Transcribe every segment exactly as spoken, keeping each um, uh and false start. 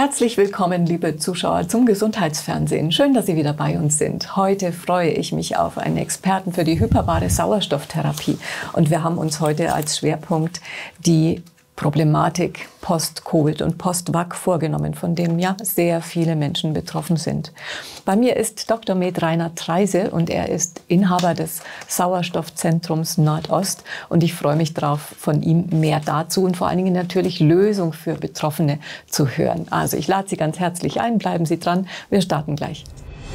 Herzlich willkommen, liebe Zuschauer, zum Gesundheitsfernsehen. Schön, dass Sie wieder bei uns sind. Heute freue ich mich auf einen Experten für die hyperbare Sauerstofftherapie. Und wir haben uns heute als Schwerpunkt die Problematik Post-Covid und Post-V A C vorgenommen, von dem ja sehr viele Menschen betroffen sind. Bei mir ist Doktor Med Rainer Treise und er ist Inhaber des Sauerstoffzentrums Nordost. Und ich freue mich darauf, von ihm mehr dazu und vor allen Dingen natürlich Lösung für Betroffene zu hören. Also ich lade Sie ganz herzlich ein, bleiben Sie dran, wir starten gleich.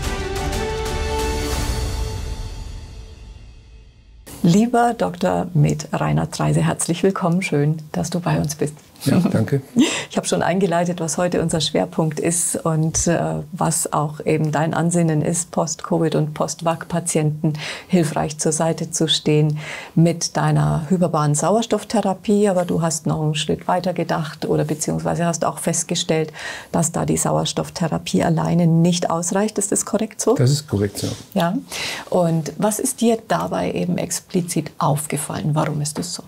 Lieber Doktor Med Rainer Treise, herzlich willkommen. Schön, dass du bei uns bist. Ja, danke. Ich habe schon eingeleitet, was heute unser Schwerpunkt ist und äh, was auch eben dein Ansinnen ist, Post-Covid und Post-V A C-Patienten hilfreich zur Seite zu stehen mit deiner hyperbaren Sauerstofftherapie. Aber du hast noch einen Schritt weiter gedacht oder beziehungsweise hast auch festgestellt, dass da die Sauerstofftherapie alleine nicht ausreicht. Ist das korrekt so? Das ist korrekt so. Ja. Und was ist dir dabei eben explizit aufgefallen? Warum ist das so?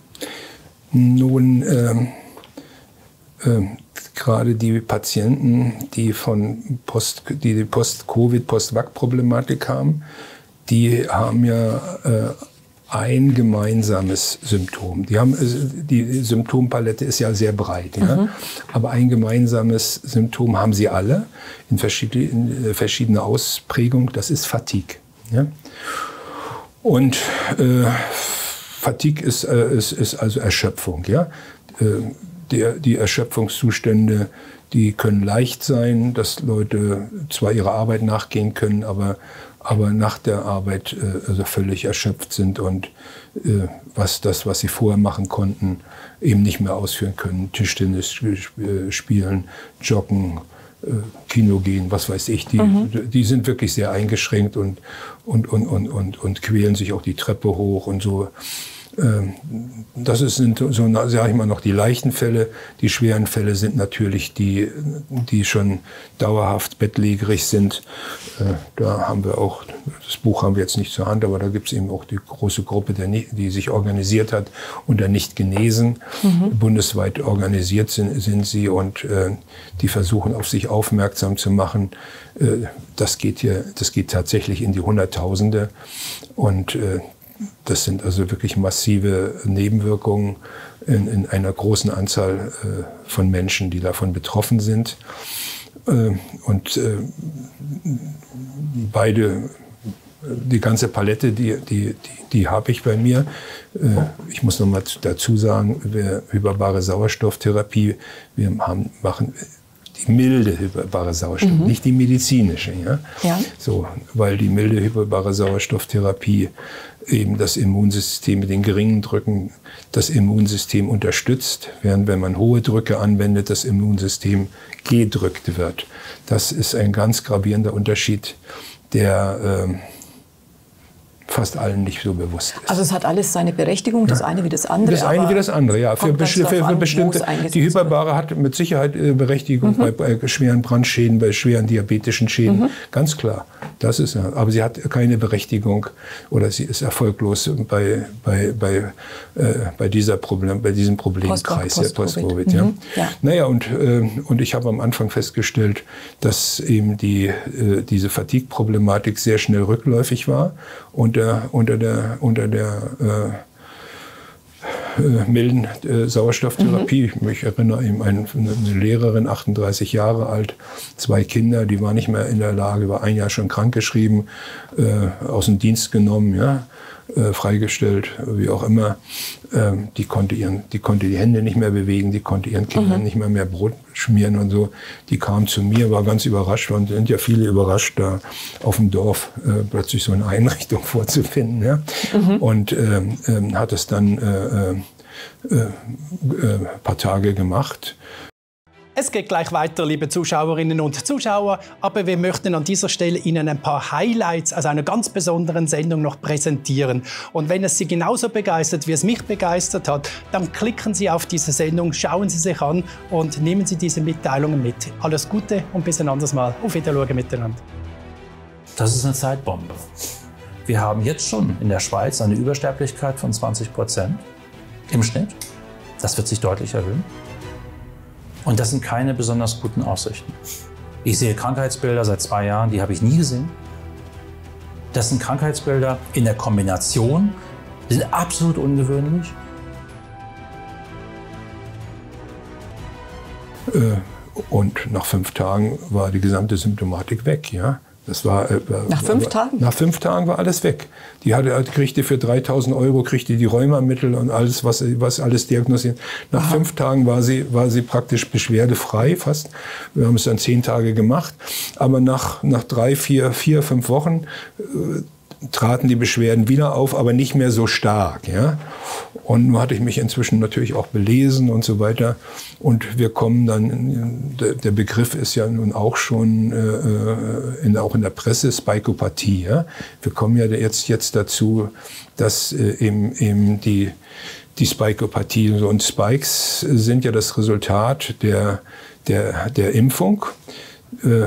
Nun, ähm Ähm, gerade die Patienten, die von Post, die, die Post-Covid, Post-V A C-Problematik haben, die haben ja äh, ein gemeinsames Symptom. Die, haben, die Symptompalette ist ja sehr breit, ja? Mhm. Aber ein gemeinsames Symptom haben sie alle in verschiedene, in verschiedene Ausprägungen, das ist Fatigue. Ja? Und äh, Fatigue ist, äh, ist, ist also Erschöpfung. Ja? Äh, Die, die Erschöpfungszustände, die können leicht sein, dass Leute zwar ihrer Arbeit nachgehen können, aber, aber nach der Arbeit äh, also völlig erschöpft sind und äh, was das, was sie vorher machen konnten, eben nicht mehr ausführen können. Tischtennis spielen, joggen, äh, Kino gehen, was weiß ich. Die, mhm. die sind wirklich sehr eingeschränkt und, und, und, und, und, und quälen sich auch die Treppe hoch und so. Das sind so, sage ich mal, noch die leichten Fälle. Die schweren Fälle sind natürlich die, die schon dauerhaft bettlägerig sind. Da haben wir auch, das Buch haben wir jetzt nicht zur Hand, aber da gibt es eben auch die große Gruppe, die sich organisiert hat unter Nicht-Genesen. Mhm. Bundesweit organisiert sind, sind sie und die versuchen, auf sich aufmerksam zu machen. Das geht hier, das geht tatsächlich in die Hunderttausende und das sind also wirklich massive Nebenwirkungen in, in einer großen Anzahl äh, von Menschen, die davon betroffen sind. Äh, und äh, beide, die ganze Palette, die, die, die, die habe ich bei mir. Äh, ich muss noch mal dazu sagen, wir hyperbare Sauerstofftherapie, wir haben, machen die milde hyperbare Sauerstoff, mhm. nicht die medizinische. Ja? Ja. So, weil die milde hyperbare Sauerstofftherapie eben das Immunsystem mit den geringen Drücken das Immunsystem unterstützt, während wenn man hohe Drücke anwendet, das Immunsystem gedrückt wird. Das ist ein ganz gravierender Unterschied, der äh, fast allen nicht so bewusst ist. Also es hat alles seine Berechtigung, das ja. eine wie das andere. Das eine wie das andere, ja. Für, besti für, für bestimmte, die hyperbare hat mit Sicherheit Berechtigung mhm. bei, bei schweren Brandschäden, bei schweren diabetischen Schäden, mhm. ganz klar. Das ist, aber sie hat keine Berechtigung oder sie ist erfolglos bei, bei, bei, äh, bei, dieser Problem, bei diesem Problemkreis der Post-Covid. Mhm. Ja. Ja. Naja, und, äh, und ich habe am Anfang festgestellt, dass eben die, äh, diese Fatigue-Problematik sehr schnell rückläufig war und unter der, unter der äh, äh, milden äh, Sauerstofftherapie. Mhm. Ich erinnere eben an eine Lehrerin, achtunddreißig Jahre alt, zwei Kinder, die war nicht mehr in der Lage, war ein Jahr schon krankgeschrieben, äh, aus dem Dienst genommen, ja, äh, freigestellt, wie auch immer. Ähm, die, konnte ihren, die konnte die Hände nicht mehr bewegen, die konnte ihren Kindern mhm. nicht mehr mehr Brot schmieren und so. Die kam zu mir, war ganz überrascht und sind ja viele überrascht, da auf dem Dorf äh, plötzlich so eine Einrichtung vorzufinden. Ja? Mhm. Und ähm, ähm, hat es dann äh, äh, äh, paar Tage gemacht. Es geht gleich weiter, liebe Zuschauerinnen und Zuschauer, aber wir möchten an dieser Stelle Ihnen ein paar Highlights aus einer ganz besonderen Sendung noch präsentieren. Und wenn es Sie genauso begeistert, wie es mich begeistert hat, dann klicken Sie auf diese Sendung, schauen Sie sich an und nehmen Sie diese Mitteilungen mit. Alles Gute und bis ein anderes Mal. Auf Wiedersehen miteinander. Das ist eine Zeitbombe. Wir haben jetzt schon in der Schweiz eine Übersterblichkeit von zwanzig Prozent im Schnitt. Das wird sich deutlich erhöhen. Und das sind keine besonders guten Aussichten. Ich sehe Krankheitsbilder seit zwei Jahren, die habe ich nie gesehen. Das sind Krankheitsbilder in der Kombination, die sind absolut ungewöhnlich. Und nach fünf Tagen war die gesamte Symptomatik weg. Ja? Das war, äh, nach fünf war, Tagen? Nach fünf Tagen war alles weg. Die hatte, kriegte für dreitausend Euro kriegte die Rheumamittel und alles, was, was alles diagnostiziert. Nach Aha. fünf Tagen war sie, war sie praktisch beschwerdefrei fast. Wir haben es dann zehn Tage gemacht. Aber nach, nach drei, vier, vier, fünf Wochen äh, traten die Beschwerden wieder auf, aber nicht mehr so stark. Ja? Und nun hatte ich mich inzwischen natürlich auch belesen und so weiter. Und wir kommen dann, der Begriff ist ja nun auch schon äh, in, auch in der Presse, Spikeopathie. Ja? Wir kommen ja jetzt, jetzt dazu, dass äh, eben, eben die, die Spikeopathie und Spikes sind ja das Resultat der, der, der Impfung. Äh,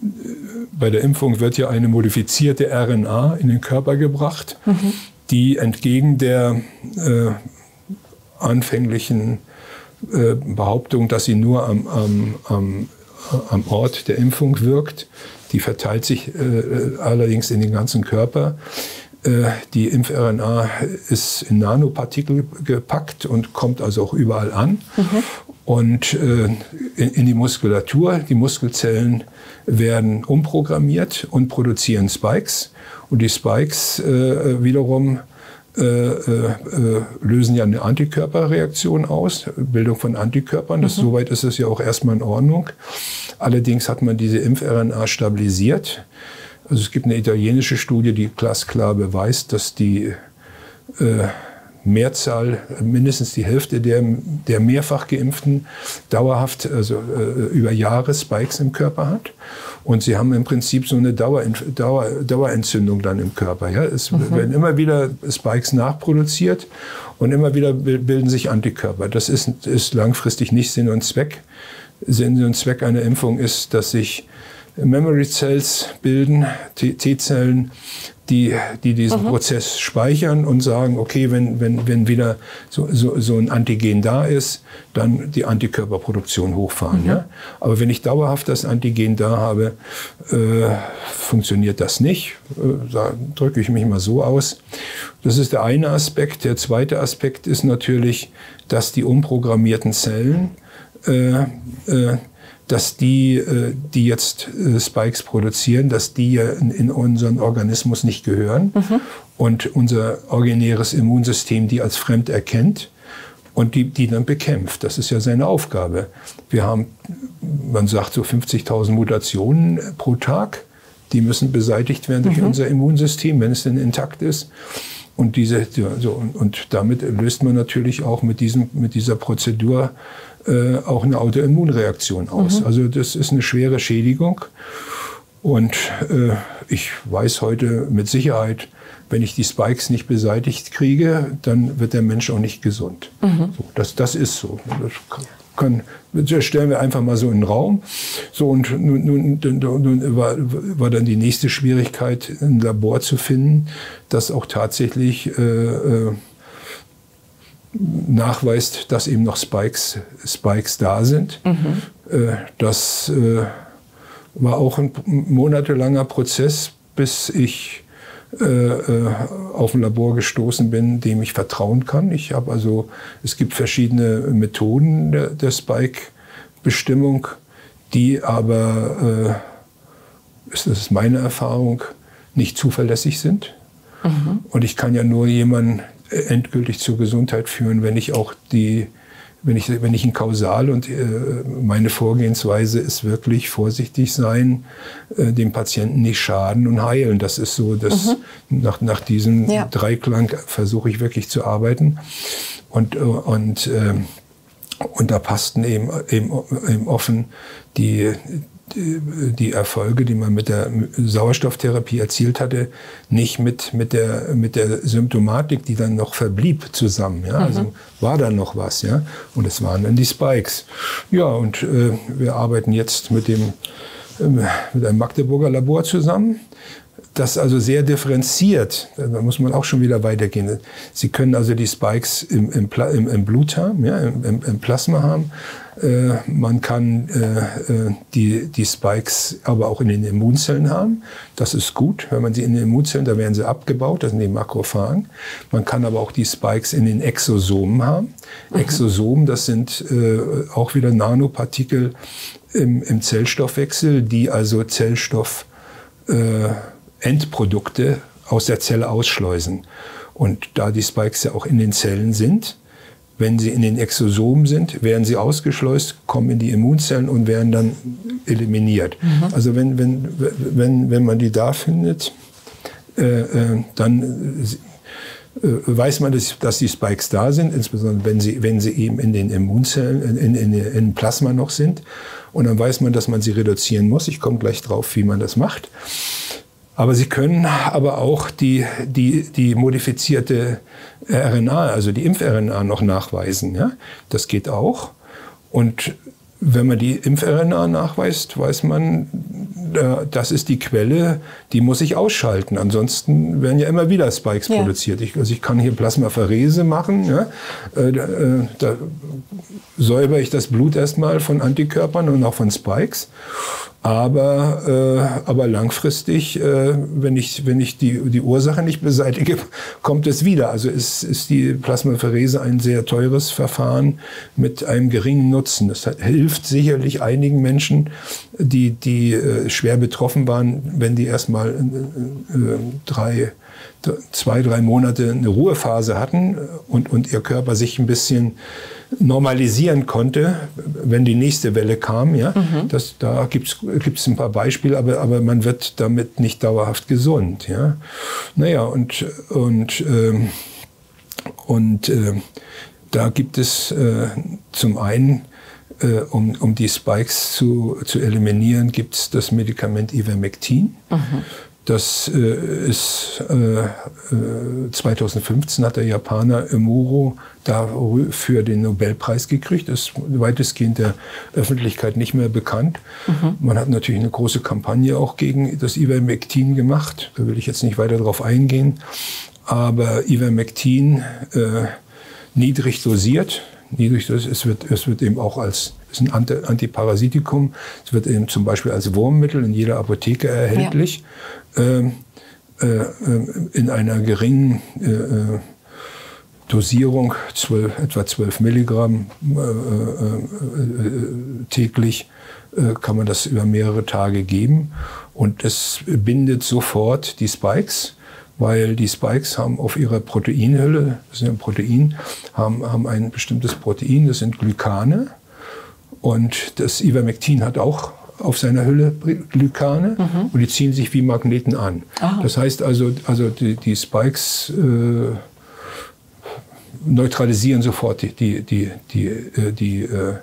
Bei der Impfung wird ja eine modifizierte R N A in den Körper gebracht, mhm. die entgegen der äh, anfänglichen äh, Behauptung, dass sie nur am, am, am, am Ort der Impfung wirkt, die verteilt sich äh, allerdings in den ganzen Körper. Äh, die Impf-R N A ist in Nanopartikel gepackt und kommt also auch überall an. Mhm. Und äh, in, in die Muskulatur, die Muskelzellen werden umprogrammiert und produzieren Spikes. Und die Spikes äh, wiederum äh, äh, lösen ja eine Antikörperreaktion aus, Bildung von Antikörpern. Das, mhm. Soweit ist es ja auch erstmal in Ordnung. Allerdings hat man diese Impf-R N A stabilisiert. Also es gibt eine italienische Studie, die glasklar beweist, dass die äh, Mehrzahl, mindestens die Hälfte der, der mehrfach Geimpften dauerhaft, also äh, über Jahre Spikes im Körper hat. Und sie haben im Prinzip so eine Dauer, Dauer, Dauerentzündung dann im Körper. Ja? Es mhm. werden immer wieder Spikes nachproduziert und immer wieder bilden sich Antikörper. Das ist, ist langfristig nicht Sinn und Zweck. Sinn und Zweck einer Impfung ist, dass sich Memory Cells bilden, T-Zellen, die, die diesen mhm. Prozess speichern und sagen, okay, wenn, wenn, wenn wieder so, so, so ein Antigen da ist, dann die Antikörperproduktion hochfahren. Mhm. Ja? Aber wenn ich dauerhaft das Antigen da habe, äh, funktioniert das nicht. Äh, da drücke ich mich mal so aus. Das ist der eine Aspekt. Der zweite Aspekt ist natürlich, dass die umprogrammierten Zellen äh, äh, dass die, die jetzt Spikes produzieren, dass die ja in unseren Organismus nicht gehören mhm. und unser originäres Immunsystem die als fremd erkennt und die, die dann bekämpft. Das ist ja seine Aufgabe. Wir haben, man sagt so fünfzigtausend Mutationen pro Tag, die müssen beseitigt werden durch mhm. unser Immunsystem, wenn es denn intakt ist. Und diese, so, und, und damit löst man natürlich auch mit diesem, mit dieser Prozedur äh, auch eine Autoimmunreaktion aus. Mhm. Also das ist eine schwere Schädigung. Und äh, ich weiß heute mit Sicherheit, wenn ich die Spikes nicht beseitigt kriege, dann wird der Mensch auch nicht gesund. Mhm. So, das, das ist so. Das kann, das stellen wir einfach mal so in den Raum. So, und nun, nun, nun war, war dann die nächste Schwierigkeit, ein Labor zu finden, das auch tatsächlich äh, äh, nachweist, dass eben noch Spikes, Spikes da sind. Mhm. Äh, das äh, war auch ein monatelanger Prozess, bis ich äh, äh, auf ein Labor gestoßen bin, dem ich vertrauen kann. Ich habe also, es gibt verschiedene Methoden der, der Spike-Bestimmung, die aber, äh, das ist meine Erfahrung, nicht zuverlässig sind. Mhm. Und ich kann ja nur jemanden endgültig zur Gesundheit führen, wenn ich auch die, wenn ich, wenn ich ein Kausal und äh, meine Vorgehensweise ist wirklich vorsichtig sein, äh, dem Patienten nicht schaden und heilen. Das ist so, dass mhm. nach, nach diesem ja. Dreiklang versuche ich wirklich zu arbeiten. Und, äh, und, äh, und da passten eben, eben, eben offen die, die, die Erfolge, die man mit der Sauerstofftherapie erzielt hatte, nicht mit, mit, der, mit der Symptomatik, die dann noch verblieb, zusammen. Ja? Mhm. Also war da noch was. Ja? Und es waren dann die Spikes. Ja, und äh, wir arbeiten jetzt mit, dem, äh, mit einem Magdeburger Labor zusammen, das also sehr differenziert. Da muss man auch schon wieder weitergehen. Sie können also die Spikes im, im, im, im Blut haben, ja, im, im Plasma haben. Äh, man kann äh, die, die Spikes aber auch in den Immunzellen haben. Das ist gut, wenn man sie in den Immunzellen, da werden sie abgebaut, das sind die Makrophagen. Man kann aber auch die Spikes in den Exosomen haben. Mhm. Exosomen, das sind äh, auch wieder Nanopartikel im, im Zellstoffwechsel, die also Zellstoff äh, Endprodukte aus der Zelle ausschleusen. Und da die Spikes ja auch in den Zellen sind, wenn sie in den Exosomen sind, werden sie ausgeschleust, kommen in die Immunzellen und werden dann eliminiert. Mhm. Also wenn, wenn, wenn, wenn man die da findet, äh, äh, dann äh, weiß man, dass, dass die Spikes da sind, insbesondere wenn sie, wenn sie eben in den Immunzellen, in, in, in Plasma noch sind. Und dann weiß man, dass man sie reduzieren muss. Ich komme gleich drauf, wie man das macht. Aber sie können aber auch die, die, die modifizierte R N A, also die Impf-R N A noch nachweisen. Ja? Das geht auch. Und wenn man die Impf-R N A nachweist, weiß man, das ist die Quelle, die muss ich ausschalten. Ansonsten werden ja immer wieder Spikes ja. produziert. Ich, also ich kann hier Plasmapherese machen. Ja? Da, da säubere ich das Blut erstmal von Antikörpern und auch von Spikes. Aber, äh, aber langfristig, äh, wenn ich, wenn ich die, die Ursache nicht beseitige, kommt es wieder. Also ist, ist die Plasmapherese ein sehr teures Verfahren mit einem geringen Nutzen. Das hat, hilft sicherlich einigen Menschen, die, die äh, schwer betroffen waren, wenn die erstmal äh, drei, zwei, drei Monate eine Ruhephase hatten und, und ihr Körper sich ein bisschen normalisieren konnte, wenn die nächste Welle kam. Ja? Mhm. Das, da gibt es ein paar Beispiele, aber, aber man wird damit nicht dauerhaft gesund. Ja? Naja, und, und, ähm, und äh, da gibt es äh, zum einen, äh, um, um die Spikes zu, zu eliminieren, gibt es das Medikament Ivermectin. Mhm. Das äh, ist äh, äh, zweitausendfünfzehn hat der Japaner Emuro dafür den Nobelpreis gekriegt. Das ist weitestgehend der Öffentlichkeit nicht mehr bekannt. Mhm. Man hat natürlich eine große Kampagne auch gegen das Ivermectin gemacht. Da will ich jetzt nicht weiter drauf eingehen. Aber Ivermectin äh, niedrig dosiert. Niedrig dosiert. Es wird, es wird eben auch als ist ein Antiparasitikum. Es wird eben zum Beispiel als Wurmmittel in jeder Apotheke erhältlich. Ja. Ähm, äh, in einer geringen äh, Dosierung, zwölf, etwa zwölf Milligramm äh, äh, täglich, äh, kann man das über mehrere Tage geben. Und es bindet sofort die Spikes, weil die Spikes haben auf ihrer Proteinhülle, das ist ein Protein, haben, haben ein bestimmtes Protein, das sind Glykane. Und das Ivermectin hat auch auf seiner Hülle Glykane, mhm. und die ziehen sich wie Magneten an. Aha. Das heißt also, also die, die Spikes äh, neutralisieren sofort die, die, die, die, die, die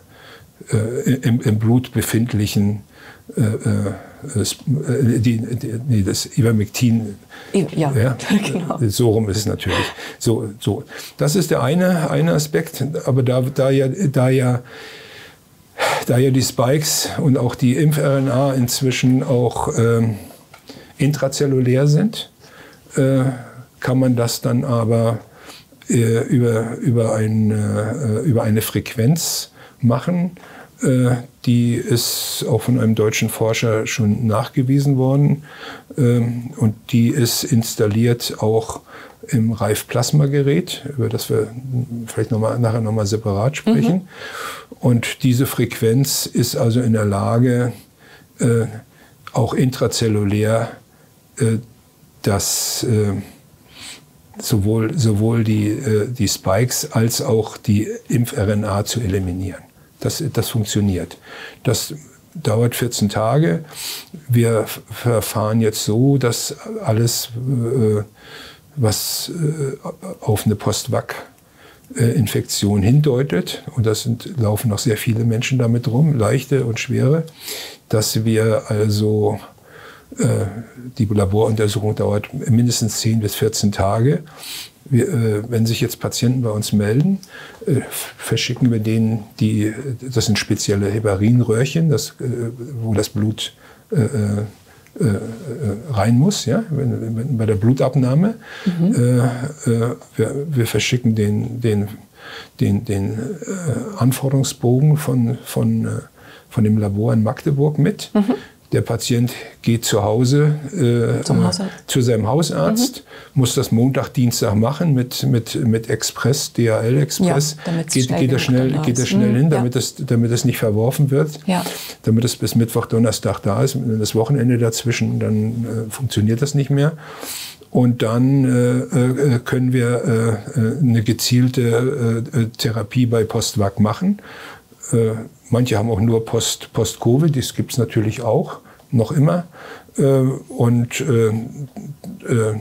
äh, im, im Blut befindlichen äh, äh, die, die, die, das Ivermectin. Ja, ja, genau. So rum ist es natürlich. So, so. Das ist der eine, eine Aspekt, aber da, da ja, da ja Da ja die Spikes und auch die Impf-R N A inzwischen auch ähm, intrazellulär sind, äh, kann man das dann aber äh, über, über, ein, äh, über eine Frequenz machen. Äh, die ist auch von einem deutschen Forscher schon nachgewiesen worden. Äh, und die ist installiert auch im Reif-Plasma-Gerät, über das wir vielleicht noch mal, nachher nochmal separat sprechen. Mhm. Und diese Frequenz ist also in der Lage, äh, auch intrazellulär äh, das, äh, sowohl, sowohl die, äh, die Spikes als auch die Impf-R N A zu eliminieren. Das, das funktioniert. Das dauert vierzehn Tage. Wir verfahren jetzt so, dass alles äh, was äh, auf eine Post-Vac-Infektion hindeutet, und das sind, laufen noch sehr viele Menschen damit rum, leichte und schwere, dass wir also, äh, die Laboruntersuchung dauert mindestens zehn bis vierzehn Tage. Wir, äh, wenn sich jetzt Patienten bei uns melden, äh, verschicken wir denen die, das sind spezielle Heparinröhrchen, das, äh, wo das Blut äh, äh, rein muss, ja, wenn, wenn, bei der Blutabnahme. Mhm. Äh, äh, wir, wir verschicken den, den, den, den äh, Anforderungsbogen von, von, äh, von dem Labor in Magdeburg mit. Mhm. Der Patient geht zu Hause äh, Zum Hausarzt. zu seinem Hausarzt, mhm. muss das Montag, Dienstag machen mit, mit, mit Express, D H L Express. Ja, geht, geht er schnell, geht er schnell mhm. hin, damit, ja. das, damit das nicht verworfen wird. Ja. Damit es bis Mittwoch, Donnerstag da ist. Wenn das Wochenende dazwischen, dann äh, funktioniert das nicht mehr. Und dann äh, können wir äh, eine gezielte äh, Therapie bei Post-Vac machen. Äh, manche haben auch nur Post, Post-Covid, das gibt es natürlich auch, noch immer. Äh, und äh, äh,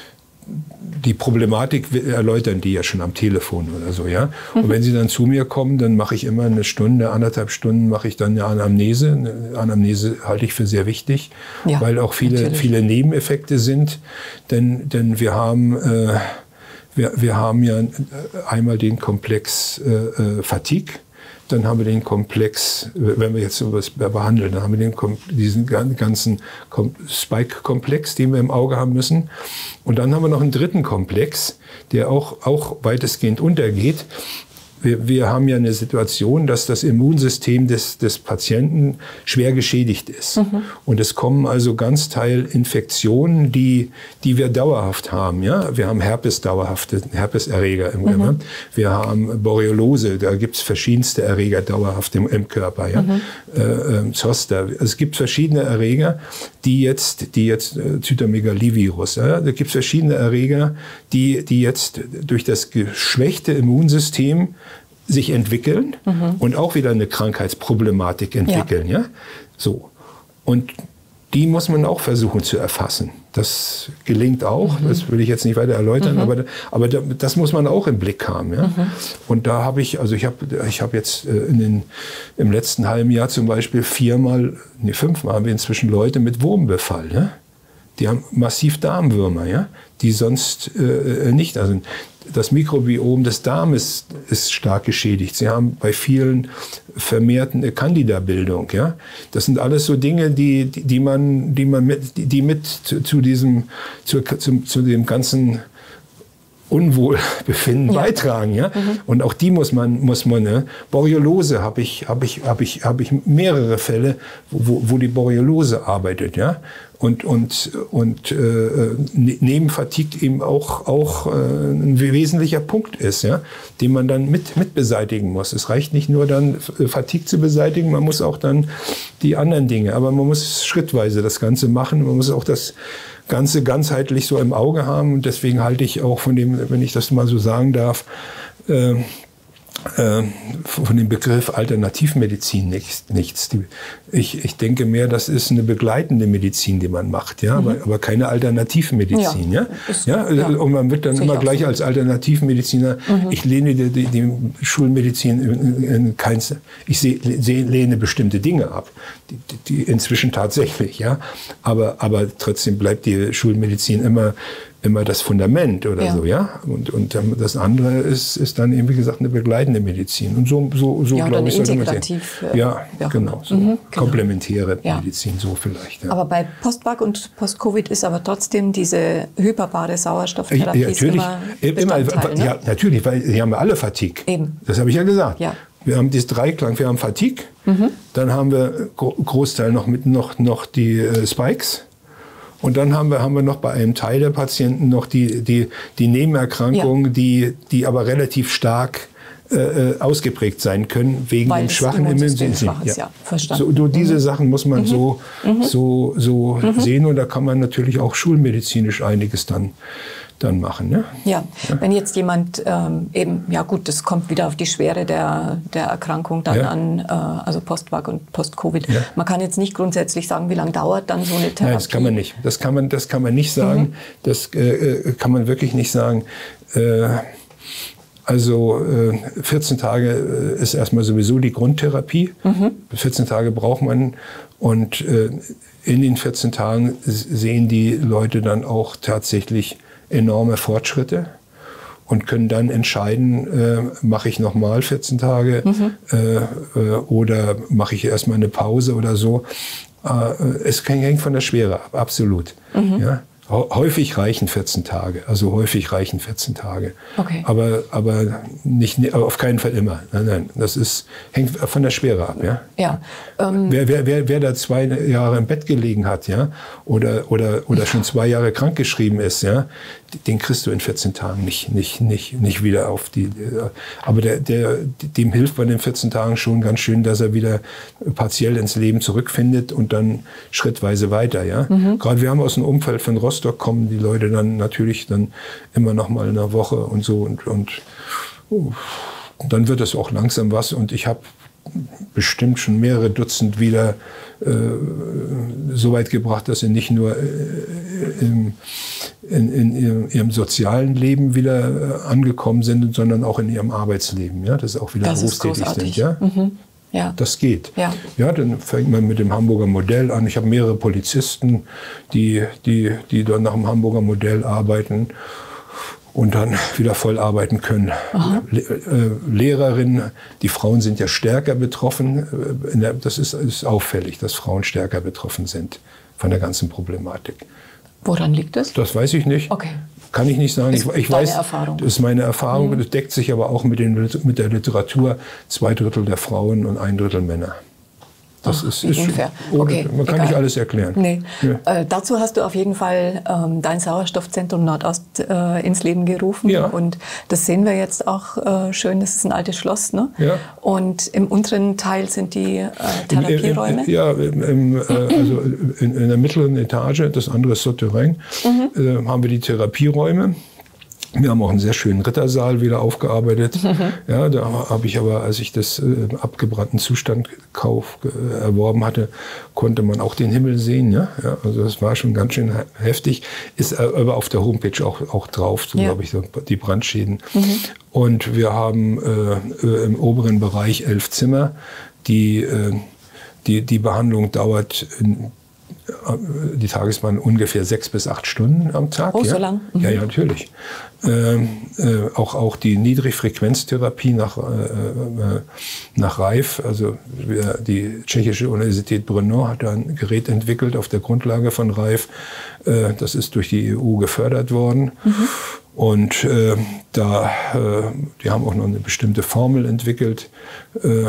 die Problematik erläutern die ja schon am Telefon oder so, ja. Mhm. Und wenn sie dann zu mir kommen, dann mache ich immer eine Stunde, anderthalb Stunden mache ich dann eine Anamnese. Eine Anamnese halte ich für sehr wichtig, ja, weil auch viele, viele Nebeneffekte sind. Denn, denn wir haben, äh, wir, wir haben ja einmal den Komplex äh, Fatigue. Dann haben wir den Komplex, wenn wir jetzt sowas behandeln, dann haben wir den, diesen ganzen Spike-Komplex, den wir im Auge haben müssen. Und dann haben wir noch einen dritten Komplex, der auch, auch weitestgehend untergeht. Wir, wir haben ja eine Situation, dass das Immunsystem des, des Patienten schwer geschädigt ist. Mhm. Und es kommen also ganz Teil Infektionen, die, die wir dauerhaft haben. Ja? Wir haben Herpes dauerhafte Herpeserreger im Körper. Mhm. Wir haben Borreliose, da gibt es verschiedenste Erreger dauerhaft im, im Körper. Ja? Mhm. Äh, äh, Zoster. Es gibt verschiedene Erreger, die jetzt, die jetzt äh, Zytomegalivirus. Ja? Da gibt es verschiedene Erreger, die, die jetzt durch das geschwächte Immunsystem sich entwickeln mhm. und auch wieder eine Krankheitsproblematik entwickeln. Ja. Ja? So. Und die muss man auch versuchen zu erfassen. Das gelingt auch, mhm. das will ich jetzt nicht weiter erläutern, mhm. aber, aber das muss man auch im Blick haben. Ja? Mhm. Und da habe ich, also ich habe ich hab jetzt in den, im letzten halben Jahr zum Beispiel viermal, nee, fünfmal haben wir inzwischen Leute mit Wurmbefall. Ja? Die haben massiv Darmwürmer, ja? Die sonst äh, nicht da sind. Das Mikrobiom des Darmes ist stark geschädigt. Sie haben bei vielen vermehrten Candida-Bildung. Ja? Das sind alles so Dinge, die, die, die man, die man mit, die mit zu, zu diesem, zu, zu, zu dem ganzen Unwohlbefinden ja. beitragen. Ja? Mhm. Und auch die muss man, muss man, ne? Borreliose habe ich, habe ich, habe ich, habe ich mehrere Fälle, wo, wo die Borreliose arbeitet. Ja? Und, und, und äh, neben Fatigue eben auch, auch äh, ein wesentlicher Punkt ist, ja, den man dann mit, mit beseitigen muss. Es reicht nicht nur dann Fatigue zu beseitigen, man muss auch dann die anderen Dinge, aber man muss schrittweise das Ganze machen, man muss auch das Ganze ganzheitlich so im Auge haben und deswegen halte ich auch von dem, wenn ich das mal so sagen darf, äh, von dem Begriff Alternativmedizin nichts. nichts. Ich, ich denke mehr, das ist eine begleitende Medizin, die man macht, ja, mhm. aber, aber keine Alternativmedizin. Ja, ja? Ist, ja? ja. Und man wird dann Sicher immer gleich so. als Alternativmediziner, mhm. ich lehne die, die, die Schulmedizin in, in keins, ich seh, seh, lehne bestimmte Dinge ab, die, die inzwischen tatsächlich, ja, aber, aber trotzdem bleibt die Schulmedizin immer immer das Fundament oder ja. so, ja. Und, und das andere ist, ist dann eben, wie gesagt, eine begleitende Medizin. Und so, so, so ja, glaube ich, sollte man sehen. Ja, ja, genau. So mhm, genau. Komplementäre ja. Medizin, so vielleicht. Ja. Aber bei Post-Vac und Post-Covid ist aber trotzdem diese hyperbare Sauerstofftherapie ja, natürlich, immer immer, ne? Ja, natürlich, weil sie haben ja alle Fatigue. Eben. Das habe ich ja gesagt. Ja. Wir haben dieses Dreiklang, wir haben Fatigue, mhm. dann haben wir Großteil noch mit noch, noch die äh, Spikes. Und dann haben wir, haben wir noch bei einem Teil der Patienten noch die, die, die Nebenerkrankungen, ja. die, die aber relativ stark äh, ausgeprägt sein können, wegen Weil dem schwachen Immunsystem. Ja. Ja, verstanden. So, diese mhm. Sachen muss man mhm. so, mhm. so, so mhm. sehen und da kann man natürlich auch schulmedizinisch einiges dann dann machen. Ne? Ja. ja, wenn jetzt jemand ähm, eben, ja gut, das kommt wieder auf die Schwere der, der Erkrankung dann ja. an, äh, also Post-Vac und Post-Covid. Ja. Man kann jetzt nicht grundsätzlich sagen, wie lange dauert dann so eine Therapie? Nein, das kann man nicht. Das kann man, das kann man nicht sagen. Mhm. Das äh, kann man wirklich nicht sagen. Äh, Also äh, vierzehn Tage äh, ist erstmal sowieso die Grundtherapie. Mhm. vierzehn Tage braucht man und äh, in den vierzehn Tagen sehen die Leute dann auch tatsächlich enorme Fortschritte und können dann entscheiden, äh, mache ich nochmal vierzehn Tage mhm. äh, äh, oder mache ich erstmal eine Pause oder so. Äh, es hängt von der Schwere ab, absolut. Mhm. Ja? Häufig reichen vierzehn Tage, also häufig reichen vierzehn Tage. Okay. Aber, aber nicht, aber auf keinen Fall immer. Nein, nein, das ist, hängt von der Schwere ab. Ja? Ja, ähm, wer, wer, wer, wer da zwei Jahre im Bett gelegen hat, ja, oder, oder, oder schon zwei Jahre krankgeschrieben ist, ja, den kriegst du in vierzehn Tagen nicht, nicht, nicht, nicht wieder auf die. Aber der, der, dem hilft bei den vierzehn Tagen schon ganz schön, dass er wieder partiell ins Leben zurückfindet und dann schrittweise weiter. Ja? Mhm. Gerade wir haben aus dem Umfeld von Rostock kommen die Leute dann natürlich dann immer noch mal in einer Woche und so und, und uh, dann wird es auch langsam was und ich habe bestimmt schon mehrere Dutzend wieder äh, so weit gebracht, dass sie nicht nur äh, im, in, in ihrem, ihrem sozialen Leben wieder äh, angekommen sind, sondern auch in ihrem Arbeitsleben, ja, dass sie auch wieder berufstätig sind. Ja? Mhm. Ja. Das geht. Ja. Ja, dann fängt man mit dem Hamburger Modell an. Ich habe mehrere Polizisten, die, die, die dann nach dem Hamburger Modell arbeiten und dann wieder voll arbeiten können. Le äh, Lehrerinnen, die Frauen sind ja stärker betroffen. In der, das ist, ist auffällig, dass Frauen stärker betroffen sind von der ganzen Problematik. Woran liegt das? Das weiß ich nicht. Okay. Kann ich nicht sagen. Ist ich ich deine weiß, Erfahrung? Das ist meine Erfahrung. Mhm. Das deckt sich aber auch mit, den, mit der Literatur. Zwei Drittel der Frauen und ein Drittel Männer. Das Ach, ist, ist unfair. Ohne, Okay, man kann egal. nicht alles erklären. Nee. Ja. Äh, dazu hast du auf jeden Fall ähm, dein Sauerstoffzentrum Nordost äh, ins Leben gerufen. Ja. Und das sehen wir jetzt auch äh, schön. Das ist ein altes Schloss. Ne? Ja. Und im unteren Teil sind die äh, Therapieräume. Im, im, ja, im, im, äh, also in, in der mittleren Etage, das andere ist Souterrain, mhm. äh, haben wir die Therapieräume. Wir haben auch einen sehr schönen Rittersaal wieder aufgearbeitet. Mhm. Ja, da habe ich aber, als ich das äh, abgebrannten Zustand kauf, äh, erworben hatte, konnte man auch den Himmel sehen. Ja? Ja, also das war schon ganz schön heftig. Ist aber auf der Homepage auch, auch drauf, so ja. glaube ich, so die Brandschäden. Mhm. Und wir haben äh, im oberen Bereich elf Zimmer. Die, äh, die, die Behandlung dauert in, die Tagesbahn ungefähr sechs bis acht Stunden am Tag. Oh, ja? so lang? Mhm. Ja, ja, natürlich. Ähm, äh, auch, auch die Niedrigfrequenztherapie nach, äh, äh, nach Reif, also die Tschechische Universität Brno hat da ein Gerät entwickelt auf der Grundlage von Reif. Äh, das ist durch die E U gefördert worden. Mhm. Und äh, da, äh, die haben auch noch eine bestimmte Formel entwickelt, äh, äh,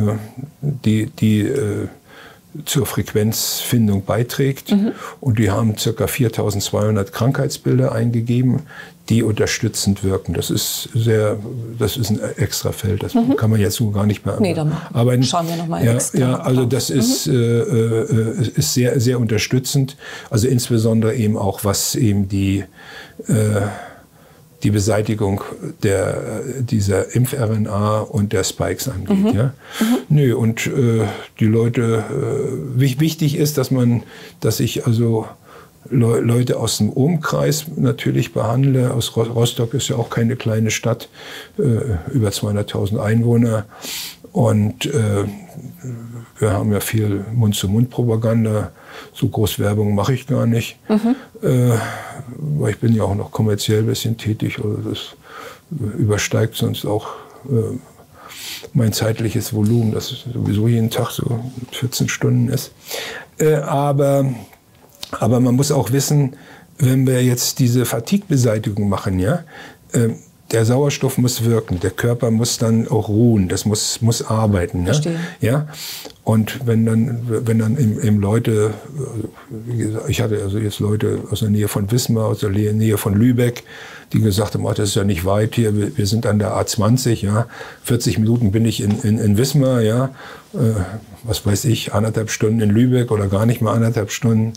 die, die äh, zur Frequenzfindung beiträgt. Mhm. Und die haben ca. viertausendzweihundert Krankheitsbilder eingegeben, die unterstützend wirken. Das ist sehr, das ist ein Extrafeld. Das mhm. kann man jetzt so gar nicht mehr nee, dann arbeiten. Schauen wir noch mal ja, extra ja, also das mhm. ist, äh, äh, ist sehr, sehr unterstützend. Also insbesondere eben auch, was eben die äh, die Beseitigung der, dieser Impf-R N A und der Spikes angeht. Mhm. Ja? Mhm. Nö, und äh, die Leute, äh, wichtig ist, dass man, dass ich also Le Leute aus dem Umkreis natürlich behandle. Aus Rostock ist ja auch keine kleine Stadt, äh, über zweihunderttausend Einwohner. Und äh, wir haben ja viel Mund-zu-Mund-Propaganda. So groß Werbung mache ich gar nicht. Mhm. Äh, weil ich bin ja auch noch kommerziell ein bisschen tätig. Also das übersteigt sonst auch äh, mein zeitliches Volumen, das sowieso jeden Tag so vierzehn Stunden ist. Äh, aber, aber man muss auch wissen, wenn wir jetzt diese Fatigue-Beseitigung machen, ja, äh, der Sauerstoff muss wirken, der Körper muss dann auch ruhen, das muss, muss arbeiten. Ne? Verstehe. Ja? Und wenn dann, wenn dann eben, eben Leute, wie gesagt, ich hatte also jetzt Leute aus der Nähe von Wismar, aus der Nähe von Lübeck, die gesagt haben, oh, das ist ja nicht weit hier, wir, wir sind an der A zwanzig, ja, vierzig Minuten bin ich in, in, in Wismar, ja, äh, was weiß ich, anderthalb Stunden in Lübeck oder gar nicht mal anderthalb Stunden.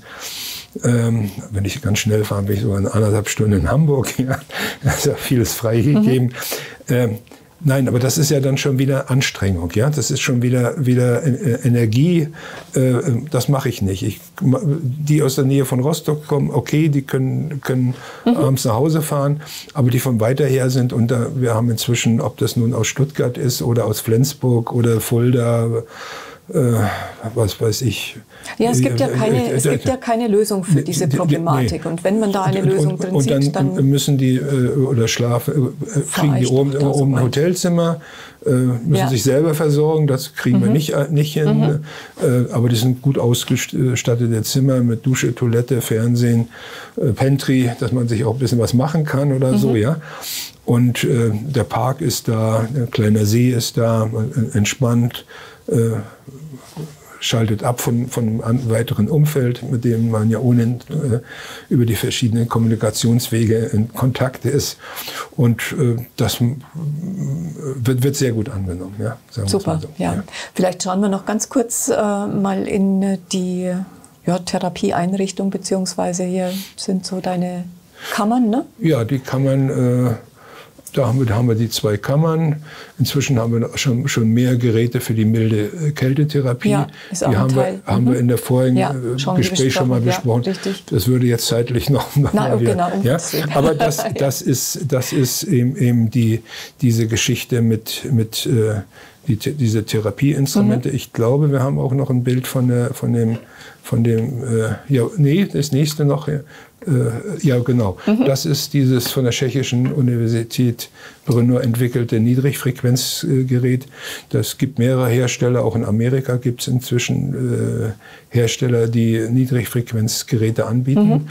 Ähm, wenn ich ganz schnell fahre, bin ich sogar in anderthalb Stunden in Hamburg. Ja. Da ist ja vieles freigegeben. Mhm. Ähm, nein, aber das ist ja dann schon wieder Anstrengung. Ja? Das ist schon wieder, wieder äh, Energie. Äh, das mache ich nicht. Ich, die aus der Nähe von Rostock kommen, okay, die können, können mhm. abends nach Hause fahren. Aber die von weiter her sind, und da, wir haben inzwischen, ob das nun aus Stuttgart ist oder aus Flensburg oder Fulda, äh, was weiß ich. Ja, es gibt ja keine, es gibt ja keine Lösung für diese Problematik. Und wenn man da eine Lösung und, drin und dann sieht, dann müssen die äh, oder schlafen, äh, kriegen die oben, oben ein Hotelzimmer, äh, müssen ja. sich selber versorgen. Das kriegen mhm. wir nicht, nicht hin. Mhm. Äh, aber die sind gut ausgestattete Zimmer mit Dusche, Toilette, Fernsehen, äh, Pantry, dass man sich auch ein bisschen was machen kann oder mhm. so, ja. Und äh, der Park ist da, ein kleiner See ist da, man entspannt, äh, schaltet ab von, von einem weiteren Umfeld, mit dem man ja ohnehin äh, über die verschiedenen Kommunikationswege in Kontakt ist. Und äh, das wird, wird sehr gut angenommen. Ja, sagen wir Super, mal so. ja. ja. Vielleicht schauen wir noch ganz kurz äh, mal in die ja, Therapieeinrichtung, beziehungsweise hier sind so deine Kammern, ne? Ja, die Kammern... Äh, Da haben wir, da haben wir die zwei Kammern. Inzwischen haben wir schon, schon mehr Geräte für die milde Kältetherapie. Ja, ist auch die ein haben, Teil. wir, haben mhm. wir in der vorigen ja, schon Gespräch schon mal besprochen. Ja, richtig. Das würde jetzt zeitlich noch, noch Na, mal wieder. Genau, um ja? Aber das, das ist, das ist eben, eben die, diese Geschichte mit, mit äh, die, diese Therapieinstrumente. Mhm. Ich glaube, wir haben auch noch ein Bild von, der, von dem, von dem äh, ja, nee, das nächste noch. Ja. Ja, genau. Mhm. Das ist dieses von der Tschechischen Universität Brno entwickelte Niedrigfrequenzgerät. Das gibt mehrere Hersteller. Auch in Amerika gibt es inzwischen äh, Hersteller, die Niedrigfrequenzgeräte anbieten. Mhm.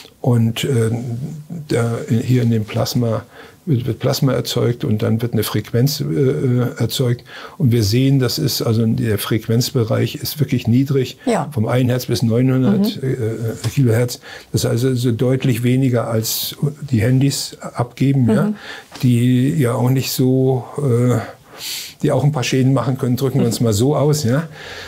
Und äh, da, hier in dem Plasma wird, wird Plasma erzeugt und dann wird eine Frequenz äh, erzeugt. Und wir sehen, das ist also der Frequenzbereich ist wirklich niedrig, ja. vom ein Hertz bis neunhundert mhm. äh, Kilohertz. Das ist also so deutlich weniger als die Handys abgeben, mhm. ja, die ja auch nicht so, äh, die auch ein paar Schäden machen können. Drücken wir uns mal so aus, ja.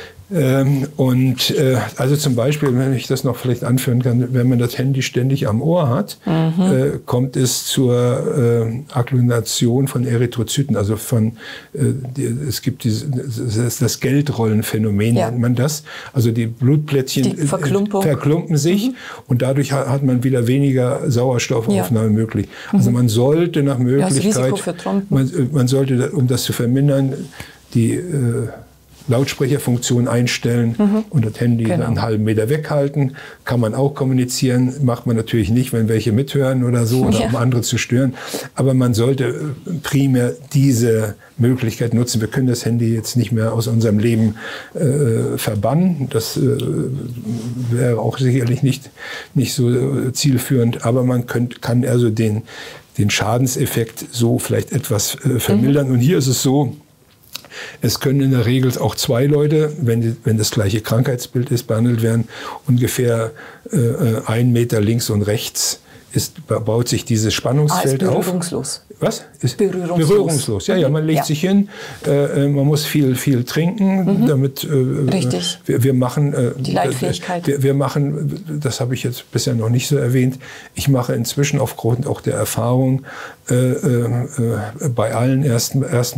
Ähm, und äh, also zum Beispiel, wenn ich das noch vielleicht anführen kann, wenn man das Handy ständig am Ohr hat, mhm. äh, kommt es zur äh, Agglutination von Erythrozyten, also von, äh, die, es gibt diese, das, das Geldrollenphänomen, ja. nennt man das. Also die Blutplättchen die Verklumpung. Äh, verklumpen sich mhm. und dadurch hat, hat man wieder weniger Sauerstoffaufnahme ja. möglich. Also mhm. man sollte nach Möglichkeit, ja, man, man sollte, um das zu vermindern, die äh, Lautsprecherfunktion einstellen mhm. und das Handy genau. einen halben Meter weghalten. Kann man auch kommunizieren, macht man natürlich nicht, wenn welche mithören oder so, oder ja. um andere zu stören. Aber man sollte primär diese Möglichkeit nutzen. Wir können das Handy jetzt nicht mehr aus unserem Leben äh, verbannen. Das äh, wäre auch sicherlich nicht, nicht so zielführend. Aber man könnt, kann also den, den Schadenseffekt so vielleicht etwas äh, vermildern. Mhm. Und hier ist es so, es können in der Regel auch zwei Leute, wenn, die, wenn das gleiche Krankheitsbild ist, behandelt werden. Ungefähr äh, ein Meter links und rechts ist, baut sich dieses Spannungsfeld ah, ist auf. Berührungslos. Was? Ist berührungslos. Berührungslos. Ja, ja, man legt ja. sich hin, äh, man muss viel, viel trinken, mhm. damit. Äh, Richtig. Wir, wir machen. Äh, Die Leitfähigkeit. Wir, wir machen, das habe ich jetzt bisher noch nicht so erwähnt. Ich mache inzwischen aufgrund auch der Erfahrung äh, äh, bei allen erstmal erst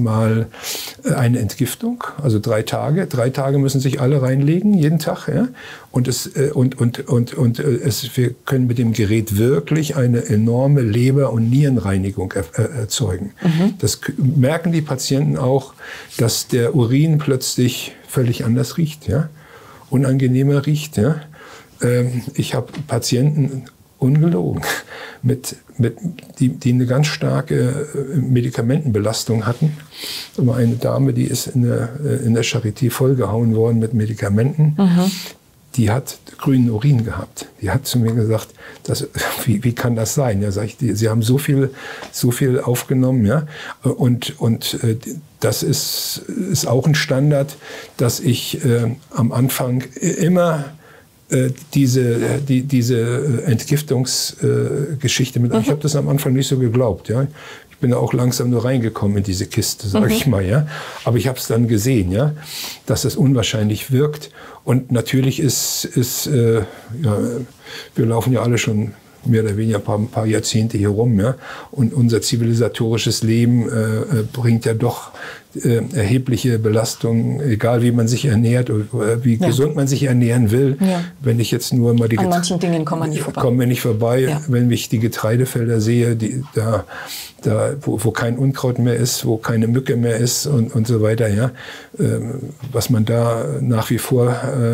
eine Entgiftung, also drei Tage. Drei Tage müssen sich alle reinlegen, jeden Tag. Ja? Und, es, äh, und, und, und, und es, wir können mit dem Gerät wirklich eine enorme Leber- und Nierenreinigung er, er, erzeugen. Mhm. Das merken die Patienten auch, dass der Urin plötzlich völlig anders riecht, ja? Unangenehmer riecht. Ja? Ähm, ich habe Patienten, ungelogen, mit, mit, die, die eine ganz starke Medikamentenbelastung hatten. Aber eine Dame, die ist in der, in der Charité vollgehauen worden mit Medikamenten. Mhm. Die hat grünen Urin gehabt. Die hat zu mir gesagt, das, wie, wie kann das sein? Ja, sag ich, die, sie haben so viel, so viel aufgenommen, ja. Und, und äh, das ist, ist auch ein Standard, dass ich äh, am Anfang immer äh, diese, die, diese Entgiftungsgeschichte äh, mit, mhm. ich habe das am Anfang nicht so geglaubt, ja. Ich bin auch langsam nur reingekommen in diese Kiste, sage mhm. ich mal, ja. Aber ich habe es dann gesehen, ja, dass es unwahrscheinlich wirkt. Und natürlich ist, ist äh, ja, wir laufen ja alle schon mehr oder weniger ein paar, ein paar Jahrzehnte hier rum, ja. Und unser zivilisatorisches Leben äh, bringt ja doch äh, erhebliche Belastungen, egal wie man sich ernährt oder wie ja. gesund man sich ernähren will. Ja. Wenn ich jetzt nur mal die An manchen Dingen kommen wir nicht vorbei. Kommen wir nicht vorbei. Ja. Wenn ich die Getreidefelder sehe, die, da, da, wo, wo kein Unkraut mehr ist, wo keine Mücke mehr ist und, und so weiter, ja, ähm, was man da nach wie vor,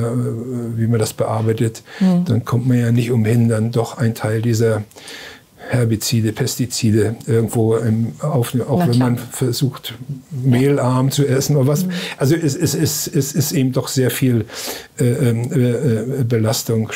äh, wie man das bearbeitet, mhm. dann kommt man ja nicht umhin, dann doch ein Teil dieser Herbizide, Pestizide irgendwo im, auf, auch wenn man versucht, mehlarm zu essen oder was. Mhm. Also es, es, es, es ist eben doch sehr viel äh, äh, Belastung,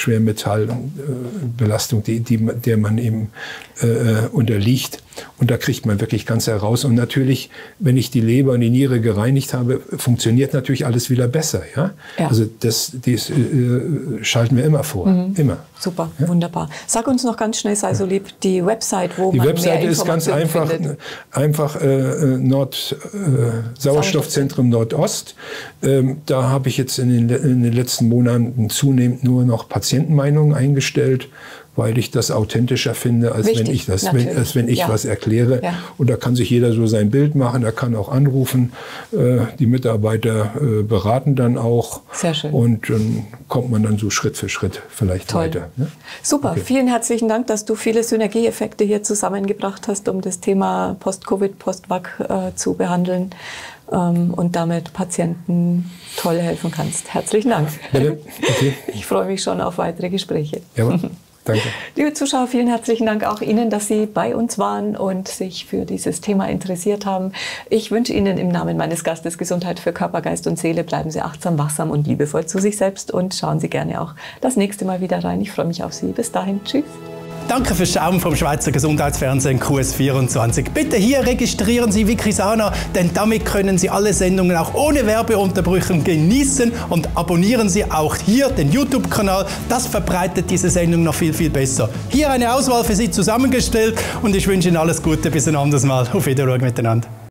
Schwermetallbelastung, äh, die, die, der man eben äh, unterliegt. Und da kriegt man wirklich ganz heraus. Und natürlich, wenn ich die Leber und die Niere gereinigt habe, funktioniert natürlich alles wieder besser. Ja? Ja. Also das, das äh, schalten wir immer vor. Mhm. Immer. Super, ja? Wunderbar. Sag uns noch ganz schnell, sei so lieb, die Website, wo die man Webseite mehr ist ganz einfach, findet. einfach äh, Nord, äh, Sauerstoffzentrum Nordost. Ähm, da habe ich jetzt in den, in den letzten Monaten zunehmend nur noch Patientenmeinungen eingestellt, weil ich das authentischer finde, als Wichtig, wenn ich, das, wenn, als wenn ich ja. was erkläre. Ja. Und da kann sich jeder so sein Bild machen, er kann auch anrufen. Äh, die Mitarbeiter äh, beraten dann auch. Sehr schön. Und dann kommt man dann so Schritt für Schritt vielleicht Toll. weiter. Ne? Super, okay. Vielen herzlichen Dank, dass du viele Synergieeffekte hier zusammengebracht hast, um das Thema Post-Covid, Post-Vac äh, zu behandeln. Ähm, und damit Patienten toll helfen kannst. Herzlichen Dank. Bitte? Okay. Ich freue mich schon auf weitere Gespräche. Jawohl. Danke. Liebe Zuschauer, vielen herzlichen Dank auch Ihnen, dass Sie bei uns waren und sich für dieses Thema interessiert haben. Ich wünsche Ihnen im Namen meines Gastes Gesundheit für Körper, Geist und Seele. Bleiben Sie achtsam, wachsam und liebevoll zu sich selbst und schauen Sie gerne auch das nächste Mal wieder rein. Ich freue mich auf Sie. Bis dahin. Tschüss. Danke fürs Schauen vom Schweizer Gesundheitsfernsehen Q S vierundzwanzig. Bitte hier registrieren Sie Wikisana, denn damit können Sie alle Sendungen auch ohne Werbeunterbrüche genießen und abonnieren Sie auch hier den YouTube-Kanal. Das verbreitet diese Sendung noch viel, viel besser. Hier eine Auswahl für Sie zusammengestellt und ich wünsche Ihnen alles Gute. Bis ein anderes Mal. Auf Wiedersehen miteinander.